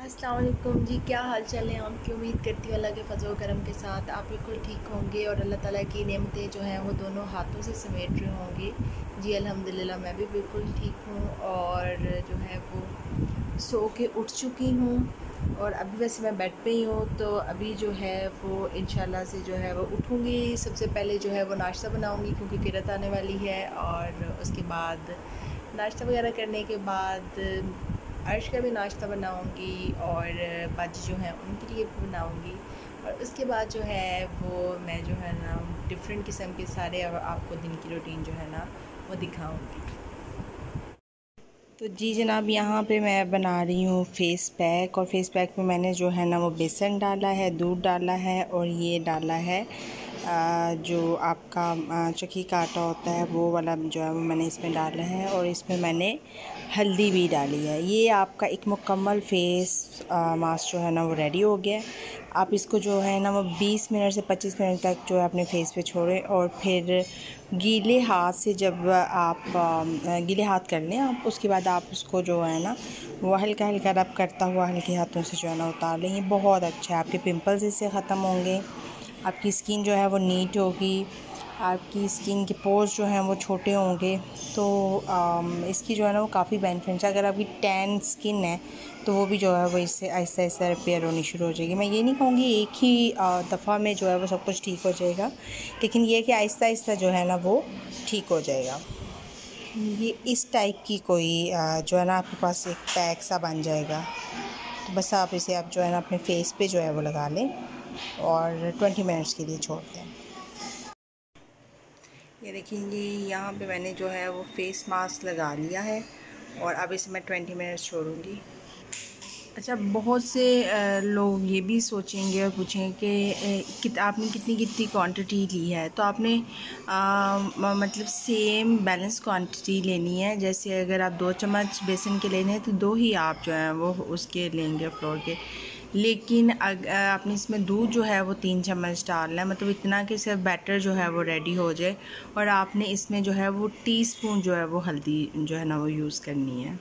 अस्सलाम वालेकुम जी, क्या हाल चाल है आपकी। उम्मीद करती हूँ अल्लाह के फजल व करम के साथ आप बिल्कुल ठीक होंगे और अल्लाह ताला की नेमतें जो हैं वो दोनों हाथों से समेट रहे होंगे। जी अल्हम्दुलिल्लाह मैं भी बिल्कुल ठीक हूँ और जो है वो सो के उठ चुकी हूँ और अभी वैसे मैं बेड पे ही हूँ। तो अभी जो है वो इंशाल्लाह से जो है वो उठूँगी। सबसे पहले जो है वो नाश्ता बनाऊँगी क्योंकि किरत आने वाली है और उसके बाद नाश्ता वगैरह करने के बाद अर्श का भी नाश्ता बनाऊंगी और बाजी जो है उनके लिए भी बनाऊंगी और उसके बाद जो है वो मैं जो है ना डिफरेंट किस्म के सारे आपको दिन की रूटीन जो है ना वो दिखाऊंगी। तो जी जनाब, यहाँ पे मैं बना रही हूँ फ़ेस पैक और फ़ेस पैक में मैंने जो है ना वो बेसन डाला है, दूध डाला है और ये डाला है जो आपका चक्की का आटा होता है वो वाला जो है वो मैंने इसमें डाला है और इसमें मैंने हल्दी भी डाली है। ये आपका एक मुकम्मल फ़ेस मास्क जो है ना वो रेडी हो गया है। आप इसको जो है ना वो 20 मिनट से 25 मिनट तक जो है अपने फेस पे छोड़ें और फिर गीले हाथ से जब आप गीले हाथ कर लें आप, उसके बाद आप उसको जो है ना वो हल्का हल्का रब करता हुआ हल्के हाथों से जो है ना उतार लें। ये बहुत अच्छा है, आपके पिंपल्स इससे ख़त्म होंगे, आपकी स्किन जो है वो नीट होगी, आपकी स्किन के पोर्स जो हैं वो छोटे होंगे। तो इसकी जो है ना वो काफ़ी बेनिफिट्स है। अगर आपकी टैन स्किन है तो वो भी जो है वो इससे आहिस्ता आहिस्ता रिपेयर होनी शुरू हो जाएगी। मैं ये नहीं कहूँगी एक ही दफ़ा में जो है वो सब कुछ ठीक हो जाएगा, लेकिन ये कि आहिस्ता आहिस्ता जो है ना वो ठीक हो जाएगा। ये इस टाइप की कोई जो है ना आपके पास एक पैक सा बन जाएगा। तो बस आप इसे आप जो है ना अपने फेस पे जो है वो लगा लें और 20 मिनट्स के लिए छोड़ दें। ये देखेंगे यहाँ पे मैंने जो है वो फेस मास्क लगा लिया है और अब इसे मैं 20 मिनट्स छोड़ूंगी। अच्छा, बहुत से लोग ये भी सोचेंगे और पूछेंगे कि आपने कितनी कितनी क्वांटिटी ली है। तो आपने मतलब सेम बैलेंस क्वांटिटी लेनी है। जैसे अगर आप 2 चम्मच बेसन के लेने हैं तो 2 ही आप जो हैं वो उसके लेंगे फ्लोर के। लेकिन आपने इसमें दूध जो है वो 3 चम्मच डालना है, मतलब इतना कि सिर्फ बैटर जो है वो रेडी हो जाए। और आपने इसमें जो है वो टीस्पून जो है वो हल्दी जो है ना वो यूज़ करनी है।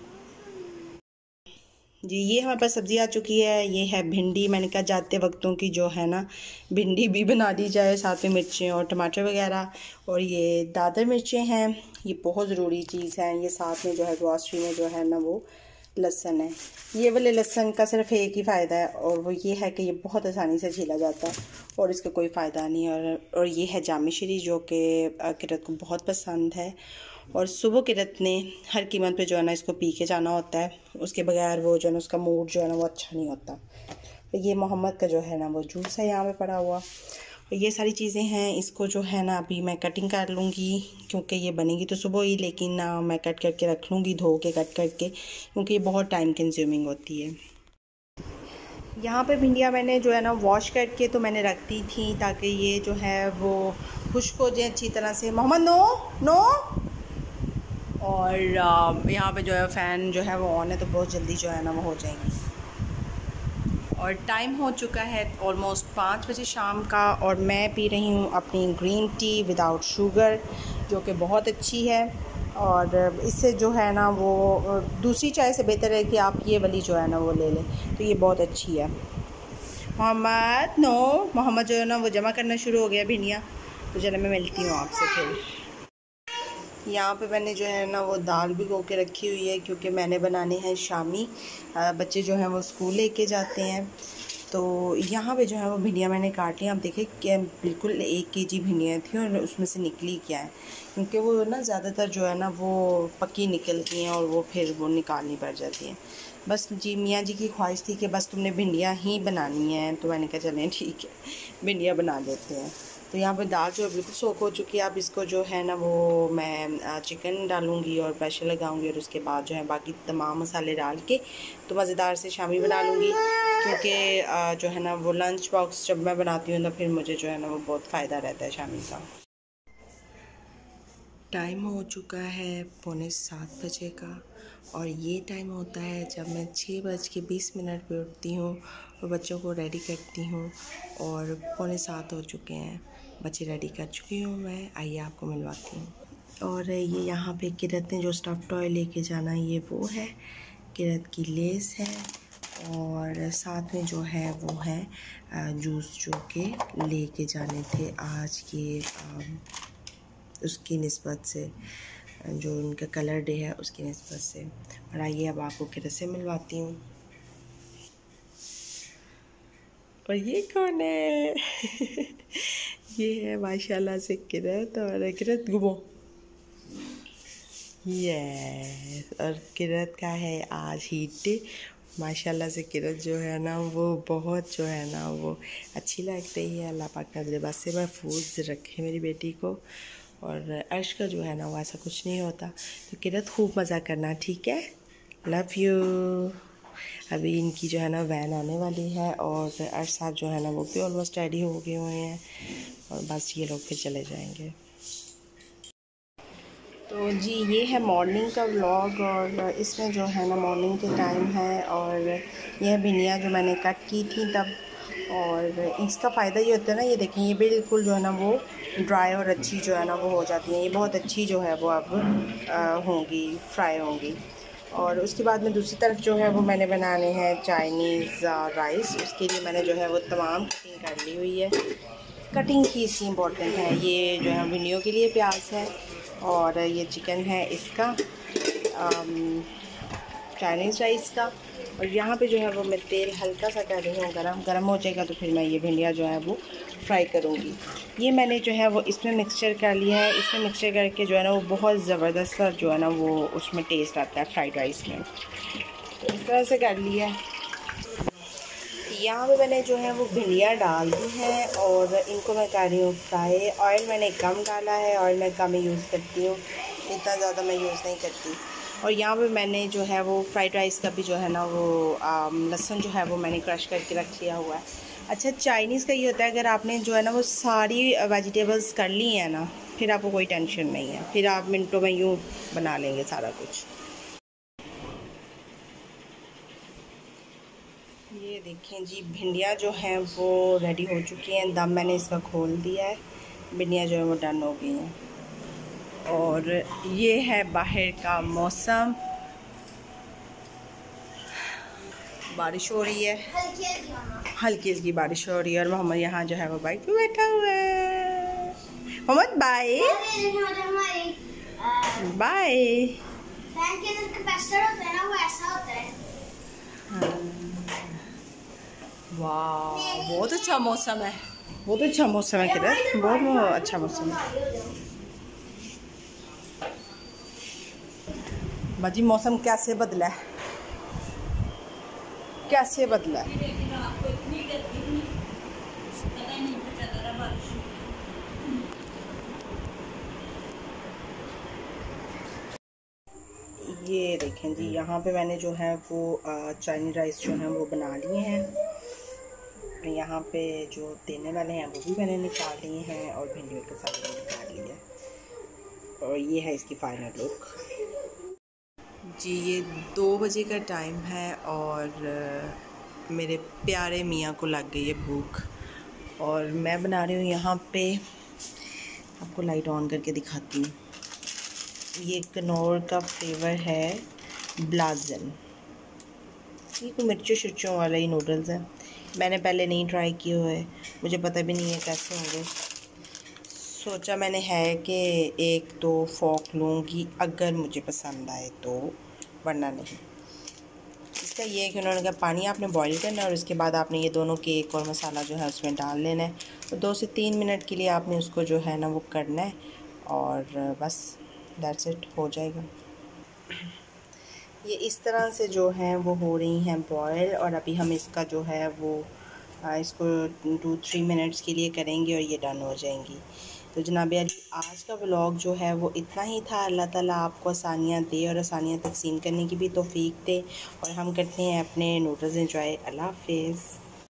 जी ये हमारे पास सब्ज़ी आ चुकी है। ये है भिंडी। मैंने कहा जाते वक्तों की जो है ना भिंडी भी बना दी जाए, साथ में मिर्चें और टमाटर वगैरह। और ये दादर मिर्चें हैं, ये बहुत ज़रूरी चीज़ है। ये साथ में जो है ग्रॉसरी में जो है ना वो लहसुन है। ये वाले लहसुन का सिर्फ एक ही फ़ायदा है और वो ये है कि ये बहुत आसानी से छीला जाता है और इसका कोई फ़ायदा नहीं है। और ये है जामी शरी जो कि किरत को बहुत पसंद है और सुबह किरत ने हर कीमत पे जो है ना इसको पी के जाना होता है, उसके बगैर वो जो है ना उसका मूड जो है ना वो अच्छा नहीं होता। तो ये मोहम्मद का जो है ना वो जूस है यहाँ पे पड़ा हुआ। ये सारी चीज़ें हैं। इसको जो है ना अभी मैं कटिंग कर लूँगी क्योंकि ये बनेगी तो सुबह ही, लेकिन मैं कट करके रख लूँगी, धो के कट करके, क्योंकि ये बहुत टाइम कंज्यूमिंग होती है। यहाँ पे भिंडियाँ मैंने जो है ना वॉश करके तो मैंने रख दी थी ताकि ये जो है वो खुश्क हो जाए अच्छी तरह से। Mohammed no no. और यहाँ पे जो है फ़ैन जो है वो ऑन है तो बहुत जल्दी जो है ना वो हो जाएंगी। और टाइम हो चुका है ऑलमोस्ट 5 बजे शाम का और मैं पी रही हूँ अपनी ग्रीन टी विदाउट शुगर, जो कि बहुत अच्छी है। और इससे जो है ना वो दूसरी चाय से बेहतर है कि आप ये वाली जो है ना वो ले लें, तो ये बहुत अच्छी है। मोहम्मद नो। मोहम्मद जो है ना वो जमा करना शुरू हो गया भिंडियाँ। तो चलो मैं मिलती हूँ आपसे फिर। यहाँ पे मैंने जो है ना वो दाल भिगो के रखी हुई है क्योंकि मैंने बनाने हैं शामी। बच्चे जो हैं वो स्कूल लेके जाते हैं। तो यहाँ पे जो है वो भिंडियाँ मैंने काट ली। आप देखें कि बिल्कुल 1 केजी भिंडियाँ थी और उसमें से निकली क्या है, क्योंकि वो ना ज़्यादातर जो है ना वो पक्की निकलती हैं और वो फिर वो निकालनी पड़ जाती हैं। बस जी मियाँ जी की ख्वाहिश थी कि बस तुमने भिंडियाँ ही बनानी हैं, तो मैंने कहा चलें ठीक है भिंडियाँ बना देते हैं। तो यहाँ पे दाल जो है बिल्कुल सोख हो चुकी है। अब इसको जो है ना वो मैं चिकन डालूँगी और प्रेशर लगाऊँगी और उसके बाद जो है बाकी तमाम मसाले डाल के तो मज़ेदार से शामी बना लूँगी, क्योंकि जो है ना वो लंच बॉक्स जब मैं बनाती हूँ तो फिर मुझे जो है ना वो बहुत फ़ायदा रहता है शामी का। टाइम हो चुका है 6:45 बजे का और ये टाइम होता है जब मैं 6:20 पे उठती हूँ और बच्चों को रेडी करती हूँ और 6:45 हो चुके हैं। बच्चे रेडी कर चुकी हूँ मैं, आइए आपको मिलवाती हूँ। और ये यहाँ पे किरत ने जो स्टफ़ टॉय लेके जाना ये वो है, किरत की लेस है और साथ में जो है वो है जूस जो के लेके जाने थे आज के उसकी निस्बत से, जो उनका कलर डे है उसकी निस्बत से। और आइए अब आपको किरत से मिलवाती हूँ। और ये कौन है? ये है माशाल्लाह से किरत। और किरत घूमो। यस, और किरत का है आज हीट डे। माशाल्लाह से किरत जो है ना वो बहुत जो है ना वो अच्छी लग रही है। अल्लाह पाक नज़र बस से महफूज रखे मेरी बेटी को। और अर्श का जो है ना वो ऐसा कुछ नहीं होता। तो किरत खूब मज़ा करना, ठीक है? Love you. अभी इनकी जो है ना वैन आने वाली है और अर्श साहब जो है ना वो भी ऑलमोस्ट रेडी हो गए हुए हैं और बस ये लोग फिर चले जाएंगे। तो जी ये है मॉर्निंग का व्लॉग और इसमें जो है ना मॉर्निंग के टाइम है और यह भिंडियाँ जो मैंने कट की थी तब। और इसका फ़ायदा ये होता है ना, ये देखें ये बिल्कुल जो है ना वो ड्राई और अच्छी जो है ना वो हो जाती हैं। ये बहुत अच्छी जो है वो अब होंगी, फ्राई होंगी। और उसके बाद में दूसरी तरफ जो है वो मैंने बनाने हैं चाइनीज़ राइस। उसके लिए मैंने जो है वो तमाम कटिंग कर ली हुई है। कटिंग की इसकी इम्पोर्टेंट है। ये जो है भिंडियों के लिए प्याज है और ये चिकन है इसका चाइनीज़ राइस का। और यहाँ पे जो है वो मैं तेल हल्का सा कर रही हूँ गरम हो जाएगा तो फिर मैं ये भिंडियाँ जो है वो फ्राई करूँगी। ये मैंने जो है वो इसमें मिक्सचर कर लिया है। इसमें मिक्सचर करके जो है ना वो बहुत ज़बरदस्त सा जो है ना वो उसमें टेस्ट आता है फ्राइड राइस में। तो इस तरह से कर लिया है। यहाँ पे मैंने जो है वो भिंडियाँ डाल दी हैं और इनको मैं कर रही हूँ फ्राई। ऑयल मैंने कम डाला है, ऑयल मैं कम ही यूज़ करती हूँ, इतना ज़्यादा मैं यूज़ नहीं करती। और यहाँ पे मैंने जो है वो फ्राइड राइस का भी जो है ना वो लहसुन जो है वो मैंने क्रश करके रख लिया हुआ है। अच्छा, चाइनीज़ का ये होता है अगर आपने जो है ना वो सारी वेजिटेबल्स कर ली हैं ना फिर आपको कोई टेंशन नहीं है, फिर आप मिनटों में यूँ बना लेंगे सारा कुछ। ये देखें जी भिंडियाँ जो हैं वो रेडी हो चुकी हैं। दम मैंने इसका खोल दिया है, भिंडियाँ जो है वो डन हो गई हैं। और ये है बाहर का मौसम, बारिश हो रही है, हल्की हल्की बारिश हो रही है। और मोहम्मद यहाँ जो है वो बाइक पे बैठा हुआ है। Mohammed bye bye. वाह बहुत अच्छा मौसम है, बहुत अच्छा मौसम है किधर, बहुत अच्छा मौसम है। बाजी मौसम कैसे बदला है, कैसे बदला है। ये देखें जी यहाँ पे मैंने जो है वो चाइनीज राइस जो है वो बना लिए हैं। यहाँ पे जो देने वाले हैं वो भी मैंने निकाल लिए हैं और भिंडियों के साथ निकाल लिए। और ये है इसकी फाइनल लुक जी। ये 2 बजे का टाइम है और मेरे प्यारे मियाँ को लग गई है भूख और मैं बना रही हूँ यहाँ पे, आपको लाइट ऑन करके दिखाती हूँ। ये कनौर का फ्लेवर है ब्लाजन। ये कोई मिर्चों शिर्चों वाला ही नूडल्स है। मैंने पहले नहीं ट्राई किए हुए, मुझे पता भी नहीं है कैसे होंगे। सोचा मैंने है कि 1-2 फोक लूँगी अगर मुझे पसंद आए तो, वरना नहीं। इसका ये है कि उन्होंने कहा पानी आपने बॉईल करना है और उसके बाद आपने ये दोनों केक और मसाला जो है उसमें डाल लेना है और 2 से 3 मिनट के लिए आपने उसको जो है ना वो करना है और बस दैट्स इट, हो जाएगा। ये इस तरह से जो है वो हो रही हैं बॉयल और अभी हम इसका जो है वो इसको 2-3 मिनट्स के लिए करेंगे और ये डन हो जाएंगी। तो जनाब यार आज का व्लॉग जो है वो इतना ही था। अल्लाह ताला आपको आसानियाँ दे और आसानियाँ तकसीम करने की भी तौफीक दे और हम करते हैं अपने नूडल्स एंजॉय। अल्लाह हाफिज़।